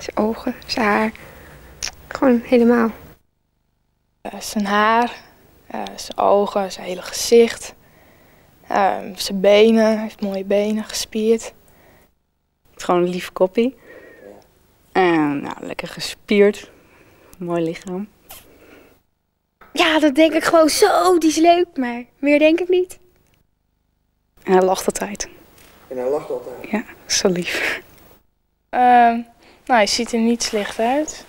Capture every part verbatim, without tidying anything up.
zijn ogen, zijn haar. Gewoon helemaal. Uh, zijn haar, uh, zijn ogen, zijn hele gezicht. Uh, zijn benen, hij heeft mooie benen, gespierd. Het is gewoon een lief koppie. En nou, lekker gespierd. Mooi lichaam. Ja, dat denk ik gewoon zo, die is leuk, maar meer denk ik niet. En hij lacht altijd. En hij lacht altijd? Ja, zo lief. Uh, nou, hij ziet er niet slecht uit.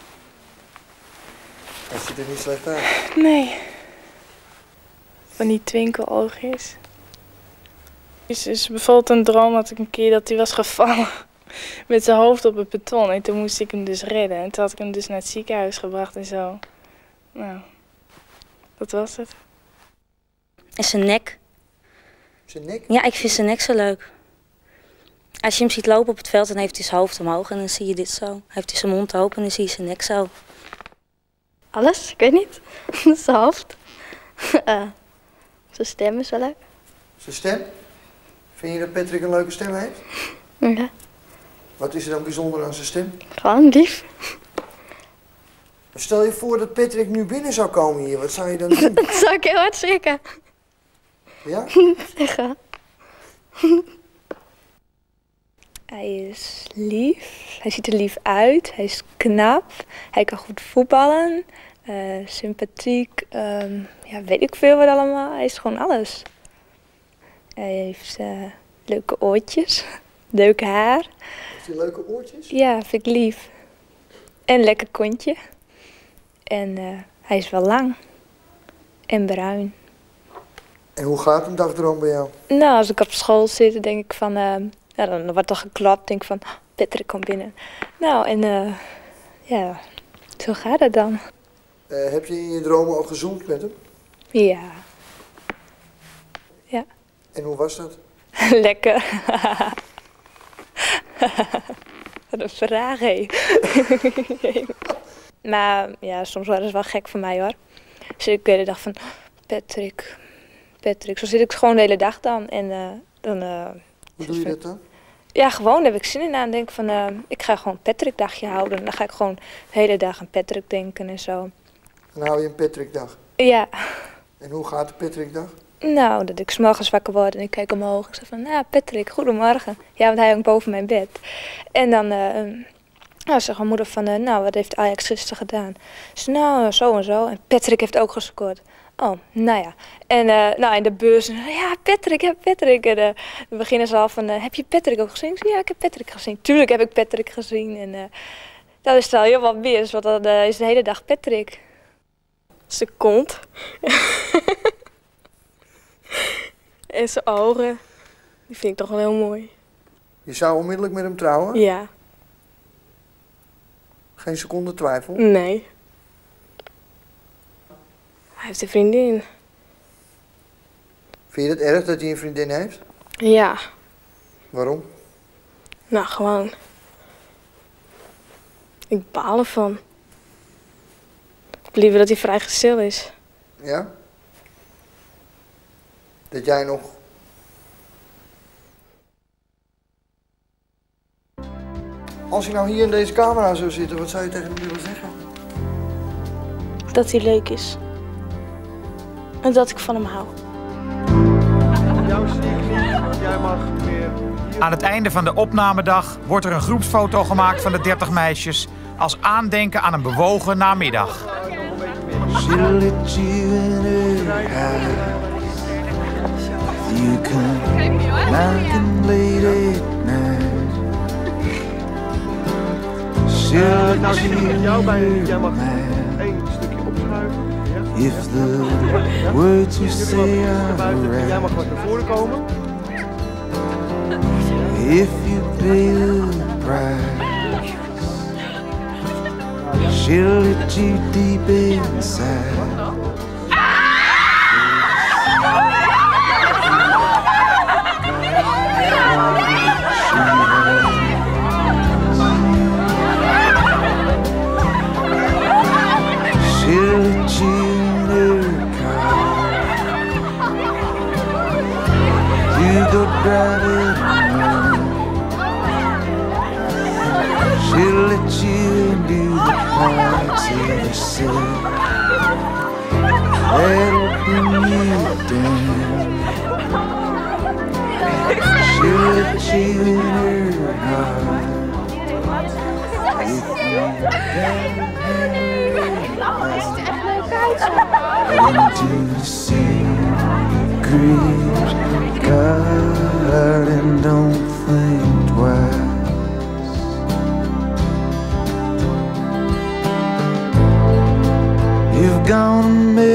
Hij ziet er niet slecht uit? Nee. Van die twinkeloogjes. Dus, dus bijvoorbeeld een droom had ik een keer dat hij was gevallen met zijn hoofd op het beton. En toen moest ik hem dus redden. En toen had ik hem dus naar het ziekenhuis gebracht en zo. Nou, dat was het. En zijn nek. Zijn nek? Ja, ik vind zijn nek zo leuk. Als je hem ziet lopen op het veld, dan heeft hij zijn hoofd omhoog en dan zie je dit zo. Heeft hij zijn mond open en dan zie je zijn nek zo. Alles, ik weet niet. Zijn hoofd. uh, zijn stem is wel leuk. Zijn stem? Vind je dat Patrick een leuke stem heeft? Ja. Wat is er dan bijzonder aan zijn stem? Gewoon lief. Stel je voor dat Patrick nu binnen zou komen hier, wat zou je dan doen? Dat zou ik heel hard schrikken. Ja? Zeggen. Hij is lief, hij ziet er lief uit, hij is knap, hij kan goed voetballen, uh, sympathiek, um, ja, weet ik veel wat allemaal. Hij is gewoon alles. Hij heeft uh, leuke oortjes, leuk haar. Heeft hij leuke oortjes? Ja, vind ik lief. En lekker kontje. En uh, hij is wel lang en bruin. En hoe gaat een dagdroom bij jou? Nou, als ik op school zit, denk ik van... Uh, ja, dan wordt er geklapt, denk ik van... Patrick, kom binnen. Nou, en uh, ja, zo gaat het dan. Uh, heb je in je dromen al gezoomd met hem? Ja. Ja. En hoe was dat? Lekker. Wat een vraag, hé. Maar ja, soms was het wel gek voor mij, hoor. Dus ik de hele dag van... Patrick... Patrick. Zo zit ik gewoon de hele dag dan. En uh, dan... Uh, Hoe doe je dat dan? Ja, gewoon, daar heb ik zin in aan. Denk van, uh, ik ga gewoon een Patrick-dagje houden. En dan ga ik gewoon de hele dag aan Patrick denken en zo. Dan hou je een Patrick-dag? Ja. En hoe gaat de Patrick-dag? Nou, dat ik 's morgens wakker word en ik kijk omhoog. Ik zeg van, nou, Patrick, goedemorgen. Ja, want hij hangt boven mijn bed. En dan... Uh, Nou, zegt mijn moeder van, uh, nou, wat heeft Ajax gisteren gedaan? Ze nou, zo en zo. En Patrick heeft ook gescoord. Oh, nou ja. En uh, nou, in de beurs, ja, Patrick, ja, Patrick. En uh, dan beginnen ze al van, uh, heb je Patrick ook gezien? Ik zeg, ja, ik heb Patrick gezien. Tuurlijk heb ik Patrick gezien. En uh, dat is wel heel wat mis, want dan uh, is de hele dag Patrick. Zijn kont. En zijn ogen. Die vind ik toch wel heel mooi. Je zou onmiddellijk met hem trouwen? Ja. Geen seconde twijfel? Nee. Hij heeft een vriendin. Vind je het erg dat hij een vriendin heeft? Ja. Waarom? Nou, gewoon. Ik baal ervan. Ik heb liever dat hij vrijgezel is. Ja? Dat jij nog... Als hij nou hier in deze camera zou zitten, wat zou je tegen hem willen zeggen? Dat hij leuk is. En dat ik van hem hou. Jouw zie ik niet, jij mag meer... Aan het einde van de opnamedag wordt er een groepsfoto gemaakt van de dertig meisjes als aandenken aan een bewogen namiddag. Uh, nou zit ik met jou bij, jij mag één stukje opschuiven. Ja? If the ja? words you say are right. Jij mag wat naar voren komen. If you pay the price, she'll let you deep inside. Drive it home. She'll let you into the parts of the city that'll bring you down. She'll let you in her heart if you don't have into the secret garden, don't think twice. You've gone